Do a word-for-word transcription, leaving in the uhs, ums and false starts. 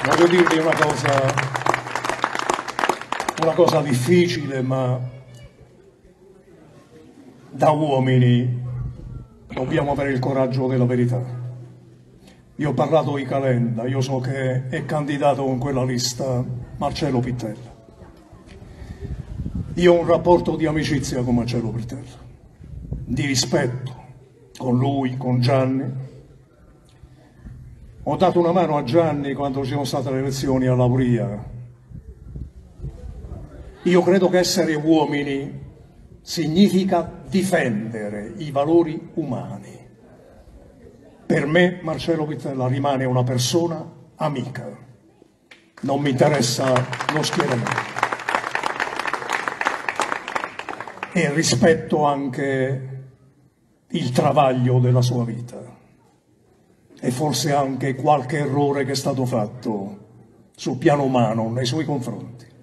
voglio dirvi una cosa, una cosa difficile, ma da uomini dobbiamo avere il coraggio della verità. Io ho parlato di Calenda, io so che è candidato con quella lista Marcello Pittella. Io ho un rapporto di amicizia con Marcello Pittella, di rispetto con lui, con Gianni. Ho dato una mano a Gianni quando ci sono state le elezioni a Lauria. Io credo che essere uomini significa difendere i valori umani. Per me Marcello Pittella rimane una persona amica, non mi interessa lo schieramento. E rispetto anche il travaglio della sua vita e forse anche qualche errore che è stato fatto sul piano umano nei suoi confronti.